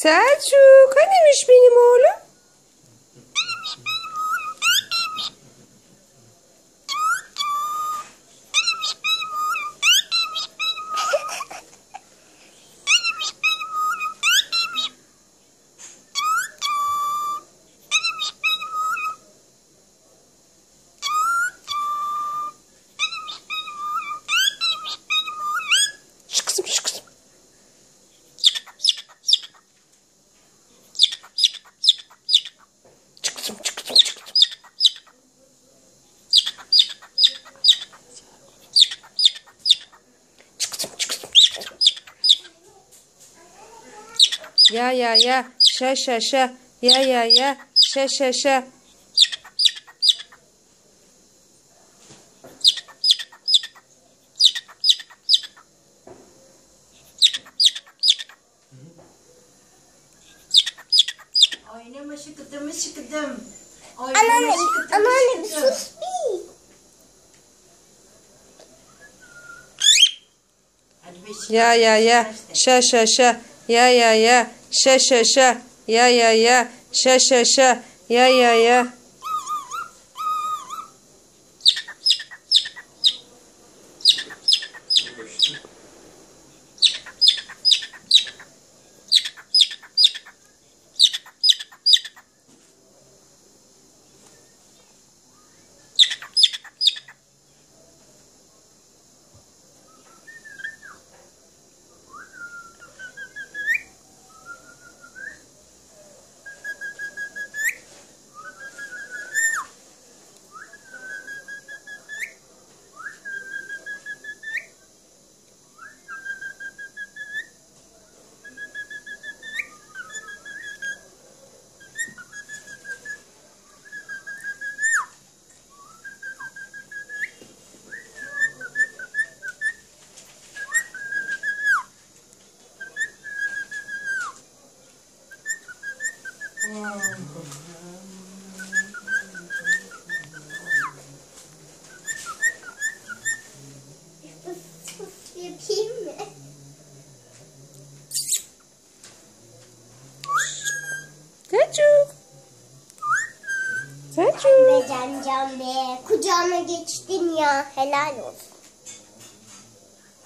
Selçuk, hanimiş benim oğlum? Şu kızım, şu kızım. Çık kızım, çık kızım, çık kızım. Çık kızım, çık kızım, çık kızım. Ya, şa. Ya, şa. Oynama şıkıdım. Anneanne bir sus bir. Hadi be şıkıdım. Ya, şa. Ya, şa. Ya, şa. Ya. Sus yapayım mı? Selçuk. Be Can be. Kucağıma geçtin ya. Helal olsun.